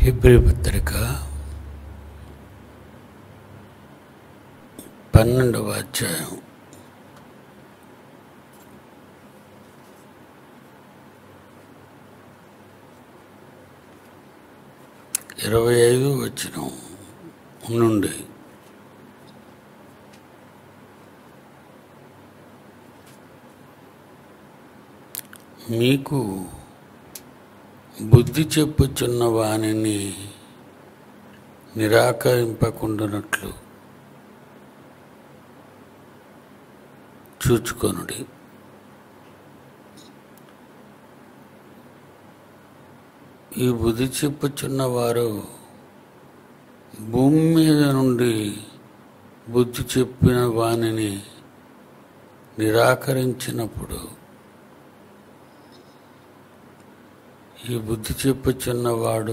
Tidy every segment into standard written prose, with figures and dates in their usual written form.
Hebrew పత్రిక 12వ అధ్యాయం 25వ వచనం నుండి మీకు బుద్ధి చెప్పుచున్న వానిని నిరాకరింపకుండునట్లు చూచుకొనుడి. ఈ బుద్ధి చెప్పుచున్న వారు భూమి మీద నుండి బుద్ధి చెప్పిన వానిని నిరాకరించినప్పుడు ఈ బుద్ధి చెప్పుచున్నవాడు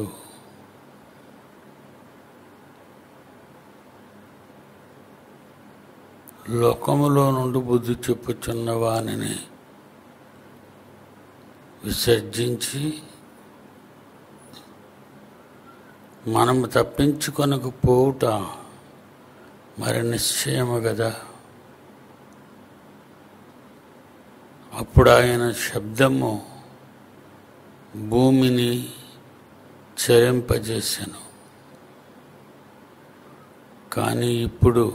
లోకములో నుండి బుద్ధి చెప్పుచున్న వానిని విసర్జించి మనము తప్పించుకొనకపోవుట మరి నిశ్చయము కదా. అప్పుడు ఆయన శబ్దము భూమిని చలింపజేసెను. కానీ ఇప్పుడు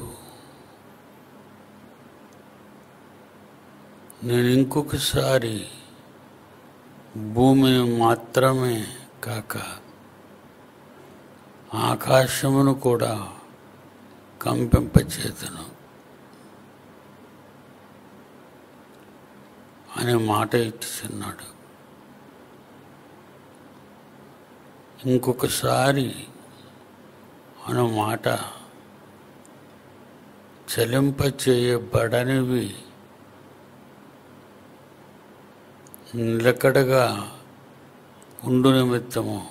నేను ఇంకొకసారి భూమిని మాత్రమే కాక ఆకాశమును కూడా కంపింపచేతును అనే మాట ఇచ్చుచున్నాడు. ఇంకొకసారి అనే మాట చలింపచేయబడనివి నిలకడగా ఉండు నిమిత్తము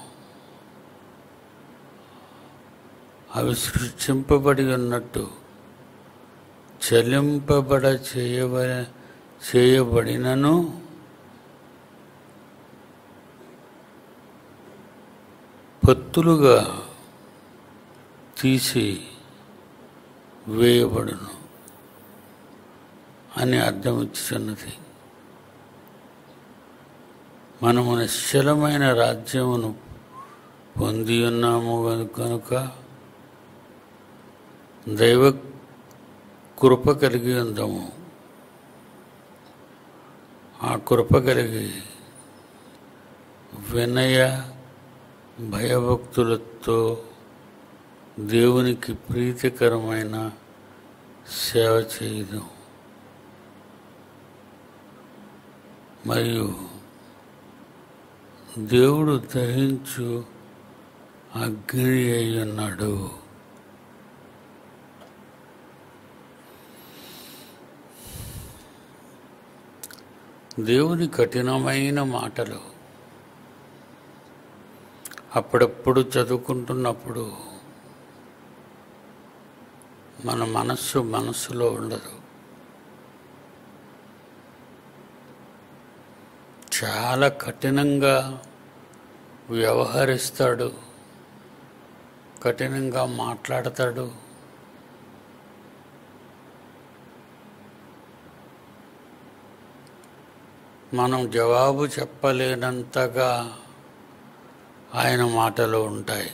అవి సృష్టింపబడి ఉన్నట్టు చేయబడినను పొత్తులుగా తీసి వేయబడును అని అర్థం ఇచ్చుచున్నది. మనము నిశ్చలమైన రాజ్యమును పొంది ఉన్నాము కనుక దైవ కృప కలిగి ఉందాము. ఆ కృప కలిగి వినయ భయభక్తులతో దేవునికి ప్రీతికరమైన సేవ చేయదు. మరియు దేవుడు దహించు అగ్ని అయి ఉన్నాడు. దేవుని కఠినమైన మాటలు అప్పుడప్పుడు చదువుకుంటున్నప్పుడు మన మనస్సులో ఉండదు. చాలా కఠినంగా వ్యవహరిస్తాడు, కఠినంగా మాట్లాడతాడు. మనం జవాబు చెప్పలేనంతగా ఆయన మాటలు ఉంటాయి.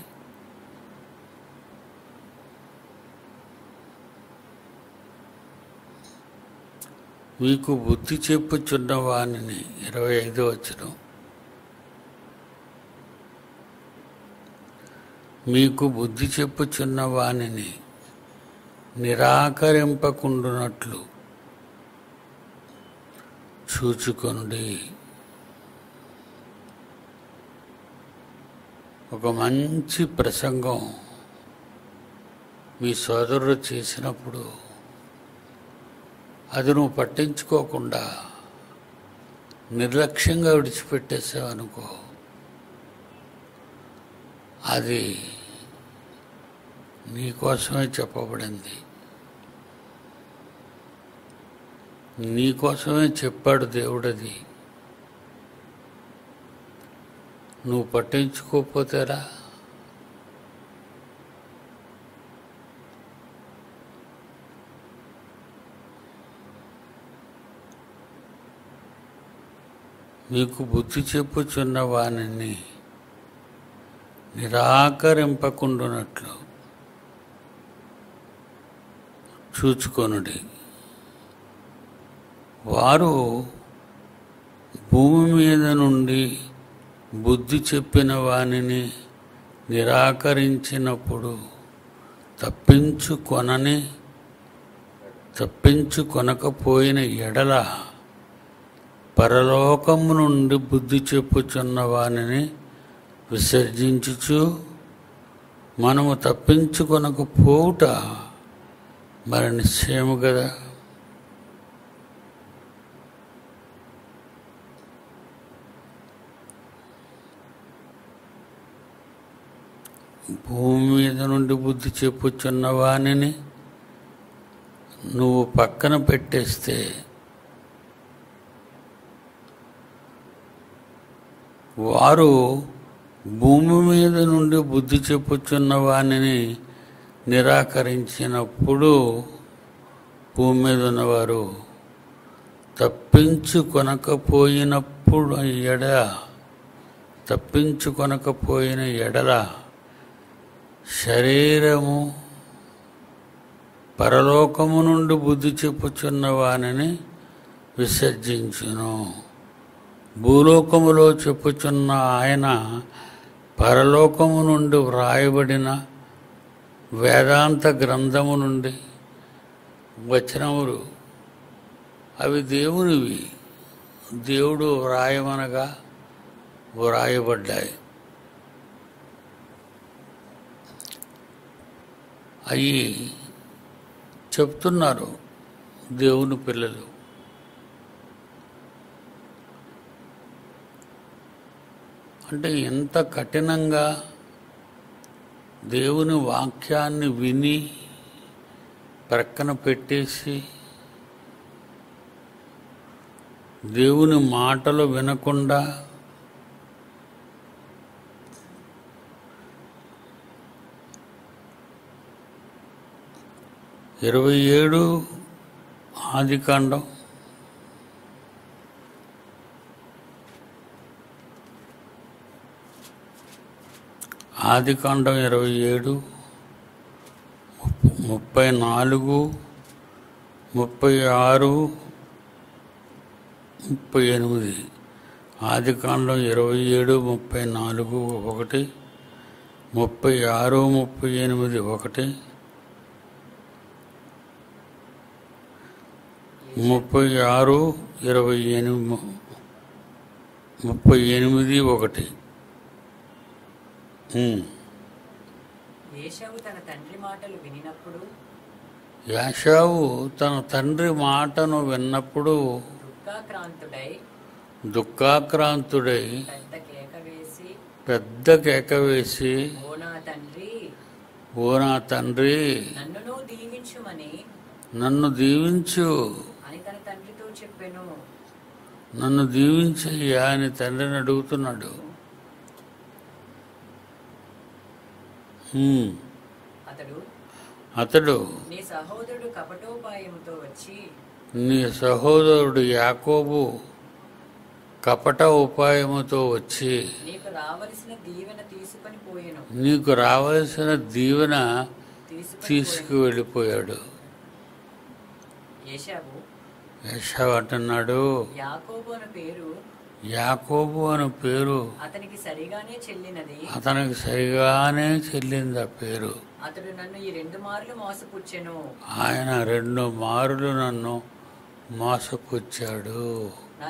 మీకు బుద్ధి చెప్పుచున్న వానిని 25వ వచనం, మీకు బుద్ధి చెప్పుచున్న వానిని నిరాకరింపకుండునట్లు చూచుకొనుడి. ఒక మంచి ప్రసంగం మీ సోదరుడు చేసినప్పుడు అది నువ్వు పట్టించుకోకుండా నిర్లక్ష్యంగా విడిచిపెట్టేసావనుకో, అది నీకోసమే చెప్పబడింది, నీకోసమే చెప్పాడు దేవుడది. నువ్వు పట్టించుకోకపోతేరా మీకు బుద్ధి చెప్పుచున్న వానిని నిరాకరింపకుండునట్లు చూచుకొనుడి. వారు భూమి మీద నుండి బుద్ధి చెప్పిన వానిని నిరాకరించినప్పుడు తప్పించుకొనకపోయిన ఎడల పరలోకము నుండి బుద్ధి చెప్పుచున్న వానిని విసర్జించుచు మనము తప్పించుకొనకపోవుట మరి నిశ్చయము కదా. భూమి మీద నుండి బుద్ధి చెప్పుచున్న వానిని నువ్వు పక్కన పెట్టేస్తే వారు భూమి మీద నుండి బుద్ధి చెప్పుచున్న వానిని నిరాకరించినప్పుడు భూమి మీద ఉన్నవారు తప్పించుకొనకపోయిన ఎడల శరీరము పరలోకము నుండి బుద్ధి చెప్పుచున్న వానిని విసర్జించును. భూలోకములో చెప్పుచున్న ఆయన పరలోకము నుండి వ్రాయబడిన వేదాంత గ్రంథము నుండి వచనములు అవి దేవునివి, దేవుడు వ్రాయమనగా వ్రాయబడ్డాయి. అవి చెప్తున్నారు దేవుని పిల్లలు. అంటే ఎంత కఠినంగా దేవుని వాక్యాన్ని విని ప్రక్కన పెట్టేసి దేవుని మాటలు వినకుండా ఇరవై 27 ఆదికాండం 27, 34, 36, 38. ఆదికాండం 27, 34, 1, 36, 38, 1, 36, 28, 1. ఏశావు తన తండ్రి మాటలు వినినప్పుడు, యాషావు తన తండ్రి మాటను విన్నప్పుడు దుఃఖాక్రాంతుడై పెద్ద కేక వేసి ఓ నా తండ్రి నన్ను దీవించు అని తన తండ్రితో చెప్పెను. నన్ను దీవించయ్యా అని తండ్రిని అడుగుతున్నాడు. అతడు నీ సహోదరుడు యాకోబు కపట ఉపాయముతో వచ్చి నీకు రావలసిన దీవెన తీసుకువెళ్ళిపోయాడు. ఏశావు అంటున్నాడు, యాకోబు అనే పేరు అతనికి సరిగానే చెల్లింది. ఆ పేరు అతడు నన్ను ఈ 2 మార్లు మోసపుచ్చెను. ఆయన 2 మార్లు నన్ను మోసపుచ్చాడు. నా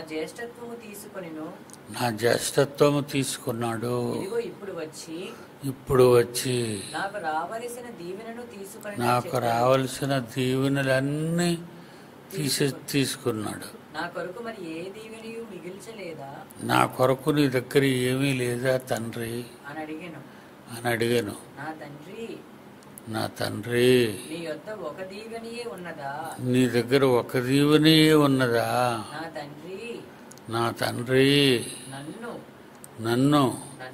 జ్యేష్ఠత్వము తీసుకున్నాడు. ఇప్పుడు వచ్చి నాకు రావలసిన దీవెనలన్నీ తీసుకున్నాడు. నా కొరకు మరి ఏ దీవెనయు మిగిల్చలేదా? నా కొరకు నీ దగ్గర ఏమీ లేదా తండ్రి అని అడిగాను. నా తండ్రి నీ యొద్ద ఒక దీవెనయే ఉన్నదా? నీ దగ్గర ఒక దీవెనయే ఉన్నదా? నా తండ్రి నన్ను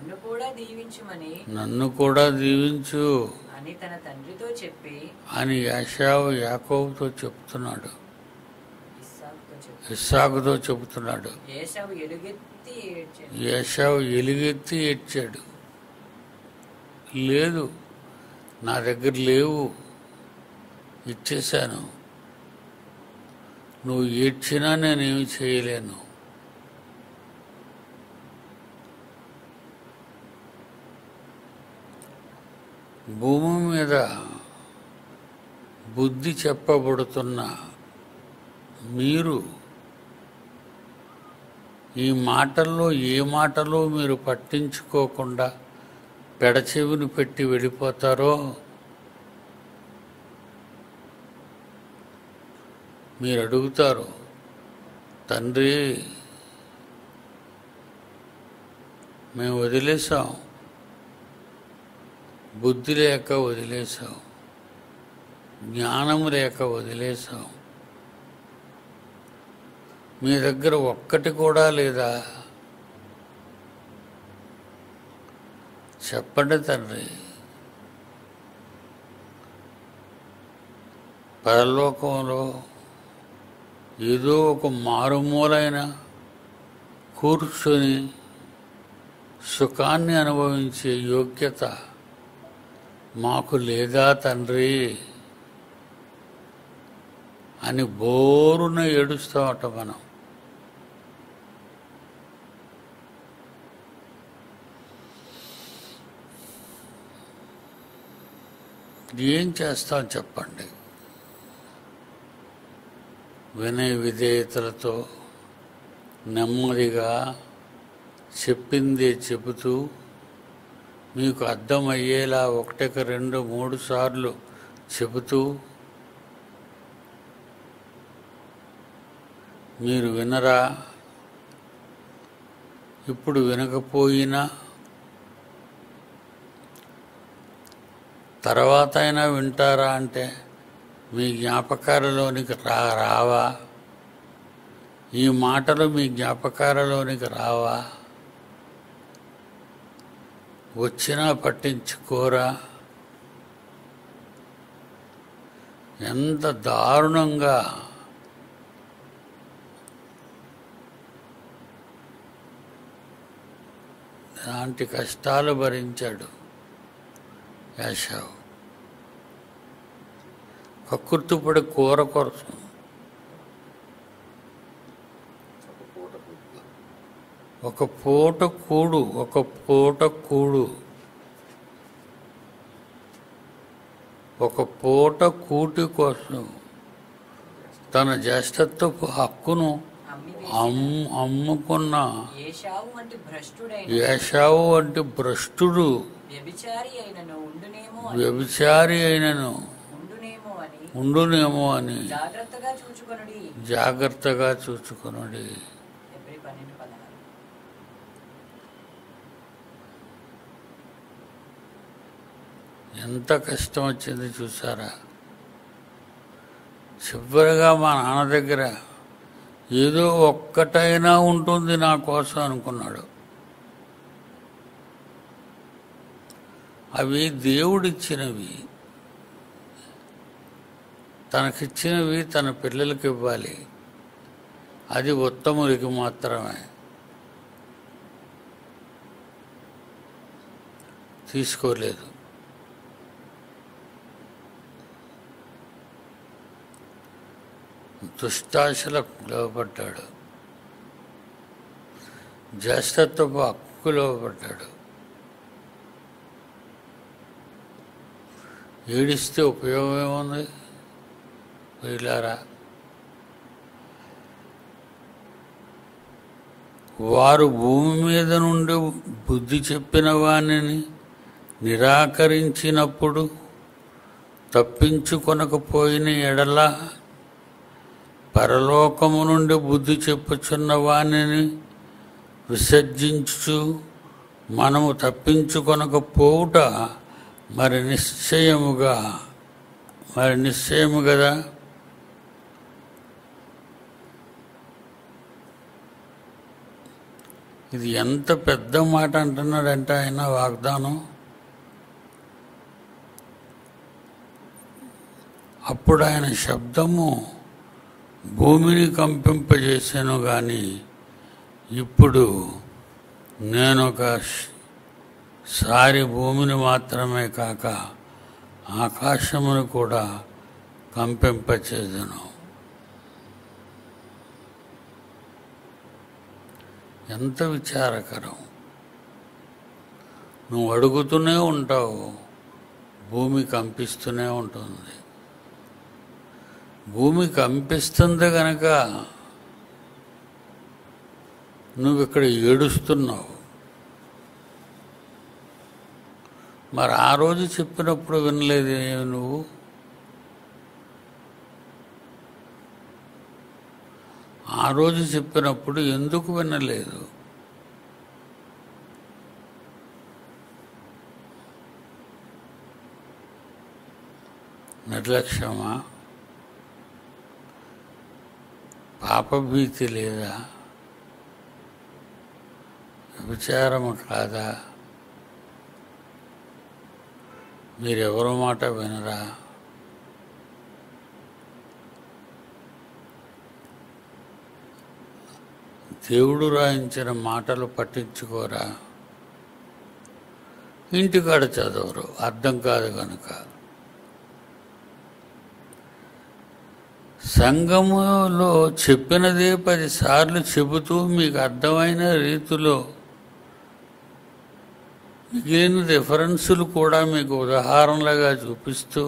కూడా దీవించు అని తన తండ్రితో చెప్పి అని యాషావు యాకోబుతో చెప్తున్నాడు. చెప్పు. ఇస్సాకుతో చెబుతున్నాడు. ఏశావు ఎలుగెత్తి ఏడ్చెను. ఏశావు ఎలుగెత్తి ఏడ్చాడు. లేదు, నా దగ్గర లేవు, ఇచ్చేశాను, నువ్వు ఏడ్చినా నేనేమి చేయలేను. భూమి మీద బుద్ధి చెప్పబడుతున్న మీరు ఈ మాటల్లో ఏ మాటలో మీరు పట్టించుకోకుండా పెడచెవిని పెట్టి వెళ్ళిపోతారో మీరు అడుగుతారు, తండ్రి మేము వదిలేసాం, బుద్ధి లేక వదిలేసాం, జ్ఞానం లేక వదిలేసాం, మీ దగ్గర ఒక్కటి కూడా లేదా? చెప్పండి తండ్రి. పరలోకంలో ఏదో ఒక మారుమూలైన కూర్చొని సుఖాన్ని అనుభవించే యోగ్యత మాకు లేదా తండ్రి అని బోరున ఏడుస్తామట మనం. ఏం చేస్తాం చెప్పండి? వినయ విధేయతలతో నెమ్మదిగా చెప్పిందే చెబుతూ మీకు అర్థమయ్యేలా 1, 2, 3 సార్లు చెబుతూ మీరు వినరా? ఇప్పుడు వినకపోయినా తర్వాత అయినా వింటారా అంటే మీ జ్ఞాపకాలలోనికి రావా? ఈ మాటలు మీ జ్ఞాపకాలలోనికి రావా? వచ్చినా పట్టించుకోరా? ఎంత దారుణంగా అలాంటి కష్టాలు భరించాడు ఏశావు. కక్కుర్తిపడి కూర కోసం ఒక పూట కూటి కోసం తన జ్యేష్ఠత్వపు హక్కును అమ్ముకున్న ఏశావు వంటి భ్రష్టుడు వ్యభిచారి అయినను ఉండునేమో అని జాగ్రత్తగా చూచుకొనుడి. ఎంత కష్టం వచ్చింది చూసారా? చివరిగా మా నాన్న దగ్గర ఏదో ఒక్కటైనా ఉంటుంది నా కోసం అనుకున్నాడు. అవి దేవుడిచ్చినవి, తనకిచ్చినవి తన పిల్లలకి ఇవ్వాలి. అది ఉత్తముడికి మాత్రమే. తీసుకోలేదు. దుష్టాశలకు లోపడ్డాడు, జ్యేష్ఠత్వపు హక్కు లోపడ్డాడు. ఏడిస్తే ఉపయోగం ఏముంది? వీళ్ళారా, వారు భూమి మీద నుండి బుద్ధి చెప్పిన వానిని నిరాకరించినప్పుడు తప్పించుకొనకపోయిన ఎడల పరలోకము నుండి బుద్ధి చెప్పుచున్న వానిని విసర్జించు మనము తప్పించుకొనకపోవుట మరి నిశ్చయము కదా. ఇది ఎంత పెద్ద మాట అంటున్నాడంటే ఆయన వాగ్దానం. అప్పుడు ఆయన శబ్దము భూమిని కంపింపజేశాను కానీ ఇప్పుడు నేను ఒకసారి భూమిని మాత్రమే కాక ఆకాశమును కూడా కంపింపచేదను. ఎంత విచారకరం! నువ్వు అడుగుతూనే ఉంటావు, భూమి కంపిస్తూనే ఉంటుంది. భూమి కంపిస్తుంది కనుక నువ్వు ఇక్కడ ఏడుస్తున్నావు. మరి ఆ రోజు చెప్పినప్పుడు వినలేదే నువ్వు? ఆ రోజు చెప్పినప్పుడు ఎందుకు వినలేదు? నిర్లక్ష్యమా? పాపభీతి లేదా? విచారము కాదా? మీరెవరి మాట వినరా? దేవుడు రాయించిన మాటలు పట్టించుకోరా? ఇంటికాడ చదవరు, అర్థం కాదు కనుక. సంఘములో చెప్పినదే 10 సార్లు చెబుతూ మీకు అర్థమైన రీతిలో మిగిలిన రిఫరెన్సులు కూడా మీకు ఉదాహరణలుగా చూపిస్తూ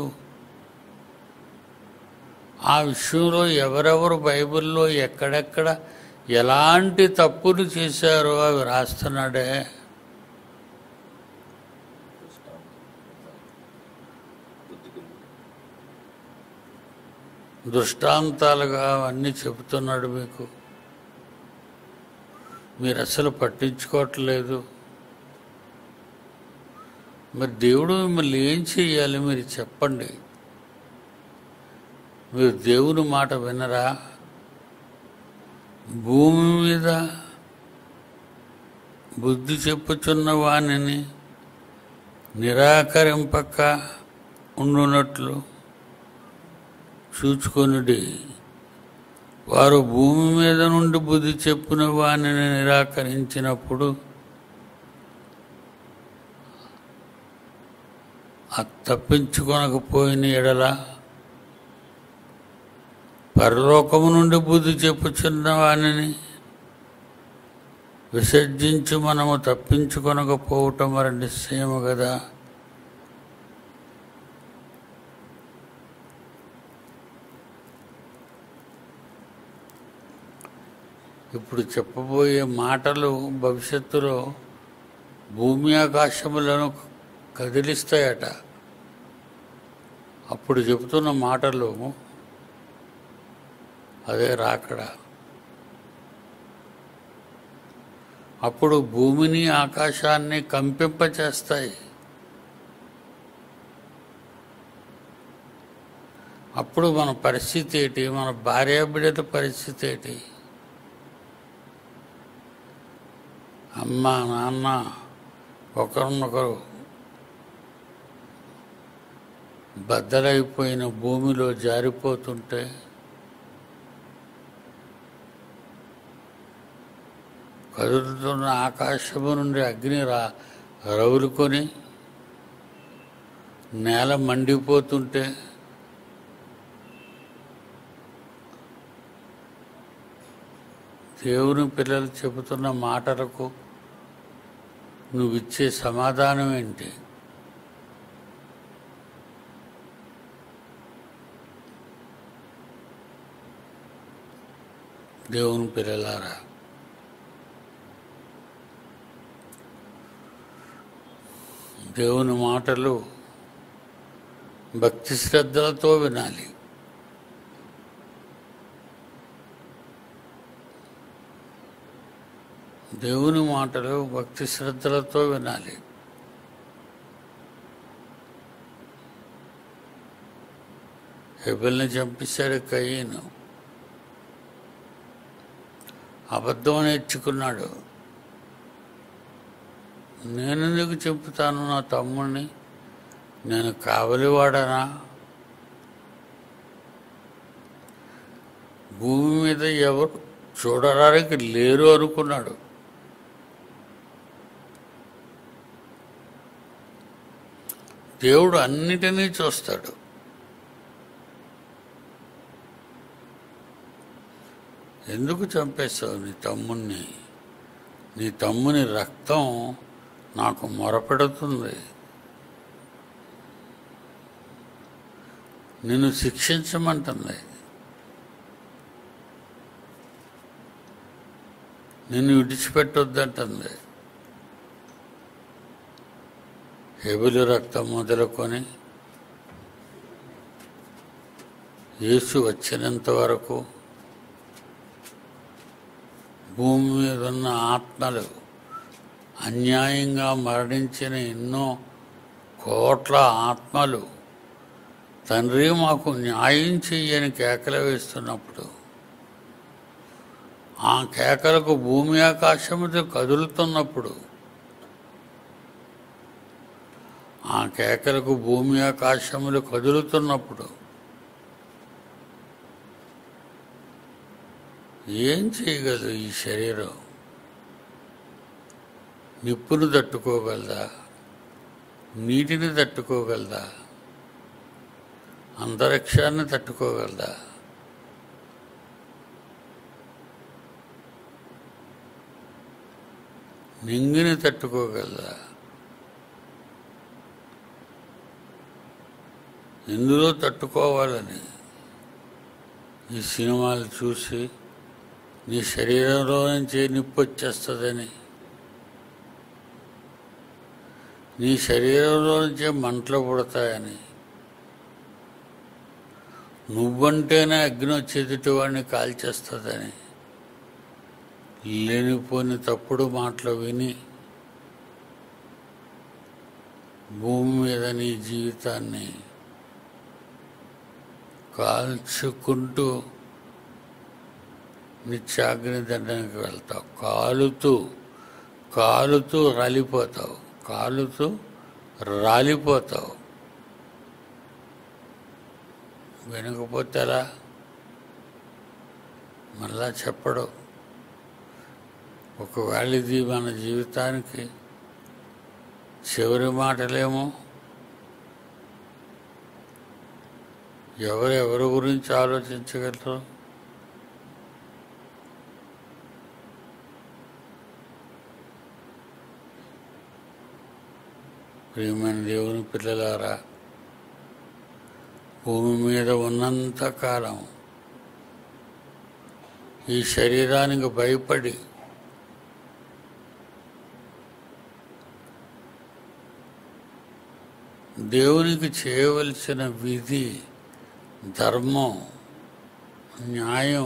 ఆ విషయంలో ఎవరెవరు బైబిల్లో ఎక్కడెక్కడ ఎలాంటి తప్పులు చేశారో అవి రాస్తున్నాడే. దృష్టాంతాలుగా అవన్నీ చెబుతున్నాడు మీకు. మీరు అసలు పట్టించుకోవట్లేదు. మరి దేవుడు మిమ్మల్ని ఏం చేయాలి మీరు చెప్పండి. మీరు దేవుని మాట వినరా? భూమి మీద బుద్ధి చెప్పుచున్న వానిని నిరాకరింపక ఉండునట్లు చూచుకొనుడి. వారు భూమి మీద నుండి బుద్ధి చెప్పున వానిని నిరాకరించినప్పుడు తప్పించుకొనకపోయిన ఎడల పరలోకము నుండి బుద్ధి చెప్పుచున్న వానిని విసర్జించి మనము తప్పించుకొనకపోవటం మరి నిశ్చయము కదా. ఇప్పుడు చెప్పబోయే మాటలు భవిష్యత్తులో భూమి ఆకాశములను కదిలిస్తాయట. అప్పుడు చెబుతున్న మాటలు అదే రాకడా. అప్పుడు భూమిని ఆకాశాన్ని కంపింపచేస్తాయి. అప్పుడు మన పరిస్థితి ఏంటి? మన భార్యాబిడ్డల పరిస్థితి ఏంటి? అమ్మ నాన్న ఒకరినొకరు బద్దలైపోయిన భూమిలో జారిపోతుంటే కదులుతున్న ఆకాశము నుండి అగ్ని రవులుకొని నేల మండిపోతుంటే దేవుని పిల్లలు చెబుతున్న మాటలకు నువ్విచ్చే సమాధానం ఏంటి? దేవుని పిల్లలారా, దేవుని మాటలు భక్తి శ్రద్ధలతో వినాలి. దేవుని మాటలు భక్తి శ్రద్ధలతో వినాలి. హేబెల్ని చంపేశాడు కయీను. అబద్ధం నేర్చుకున్నాడు. నేనెందుకు చెప్తాను నా తమ్ముడిని? నేను కావలివాడనా? భూమి మీద ఎవరు చూడడానికి లేరు అనుకున్నాడు. దేవుడు అన్నిటినీ చూస్తాడు. ఎందుకు చంపేస్తావు నీ తమ్ముణ్ణి? నీ తమ్ముని రక్తం నాకు మొరపెడుతుంది. నిన్ను శిక్షించమంటుంది. నిన్ను విడిచిపెట్టొద్దంటుంది. హెబెలు రక్తం మొదలుకొని యేసు వచ్చినంత వరకు భూమి మీద ఉన్న ఆత్మలు, అన్యాయంగా మరణించిన ఎన్నో కోట్ల ఆత్మలు తండ్రి మాకు న్యాయం చెయ్యని కేకలు వేస్తున్నప్పుడు, ఆ కేకలకు భూమి ఆకాశముతో కదులుతున్నప్పుడు, ఆ కేకలకు భూమి ఆకాశములు కదులుతున్నప్పుడు ఏం చేయగలదు ఈ శరీరం? నిప్పును తట్టుకోగలదా? నీటిని తట్టుకోగలదా? అంతరిక్షాన్ని తట్టుకోగలదా? నింగిని తట్టుకోగలదా? ఎందులో తట్టుకోవాలని ఈ సినిమాలు చూసి నీ శరీరంలో నుంచి నిప్పు వచ్చేస్తుందని, నీ శరీరంలో నుంచే మంటలు పుడతాయని, నువ్వంటేనే అగ్ని వచ్చేది వాడిని కాల్చేస్తుందని లేనిపోని తప్పుడు మాటలు విని భూమి మీద నీ జీవితాన్ని కాల్చుకుంటూ నిత్యాగ్ని దండానికి వెళ్తావు. కాలుతూ కాలుతూ రాలిపోతావు. కాలుతూ రాలిపోతావు. వినకపోతే ఎలా? మళ్ళా చెప్పడు. ఒకవేళ ఇది మన జీవితానికి చివరి మాటలేమో. ఎవరెవరి గురించి ఆలోచించగలరు? ప్రియమైన దేవుని పిల్లలారా, భూమి మీద ఉన్నంత కాలం ఈ శరీరానికి భయపడి దేవునికి చేయవలసిన విధి, ధర్మం, న్యాయం,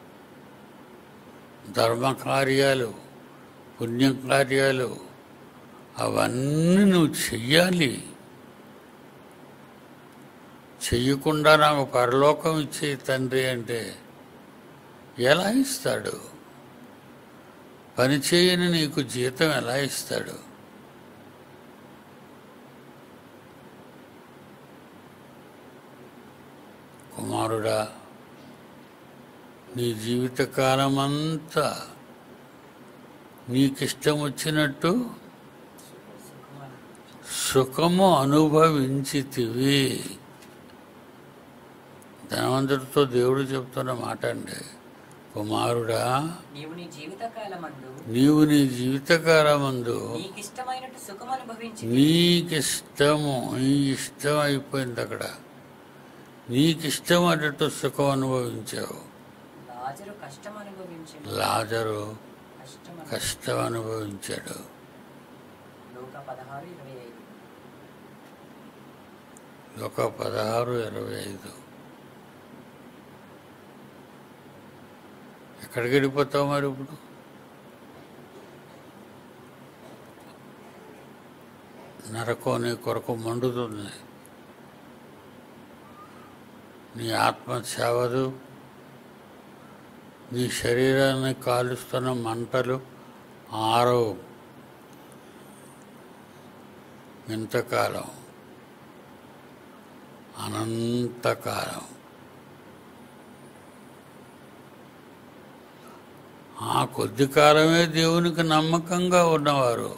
ధర్మకార్యాలు, పుణ్యకార్యాలు అవన్నీ నువ్వు చెయ్యాలి. చెయ్యకుండా నాకు పరలోకం ఇచ్చే తండ్రి అంటే ఎలా ఇస్తాడు? పని చేయని నీకు జీతం ఎలా ఇస్తాడు? కుమారుడా, నీ జీవితకాలమంతా నీకిష్టం వచ్చినట్టు సుఖము అనుభవించితివి. ధనవంతుడితో దేవుడు చెప్తున్న మాట అండి. కుమారుడా, నీవు నీ జీవితకాలమందు నీకిష్టము, నీ ఇష్టం అయిపోయింది అక్కడ. నీకిష్టం అన్నట్టు సుఖం అనుభవించావు. లాజరు కష్టం అనుభవించాడు. లోక 16:25. ఎక్కడికి వెళ్ళిపోతావు మరి ఇప్పుడు? నరకం నీ కొరకు మండుతుంది. నీ ఆత్మ చావదు. నీ శరీరాన్ని కాలుస్తున్న మంటలు ఆరవు ఇంతకాలం, అనంతకాలం. ఆ కొద్ది కాలమే దేవునికి నమ్మకంగా ఉన్నవారు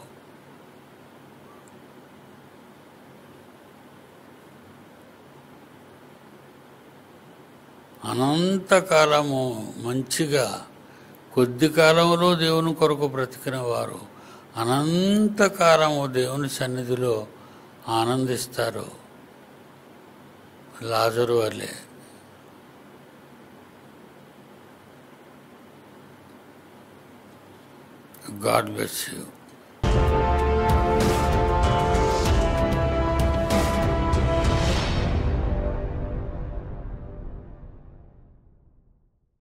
అనంతకాలము మంచిగా కొద్ది కాలంలో దేవుని కొరకు బ్రతికిన వారు అనంతకాలము దేవుని సన్నిధిలో ఆనందిస్తారు. లాజరు వలె. God bless you.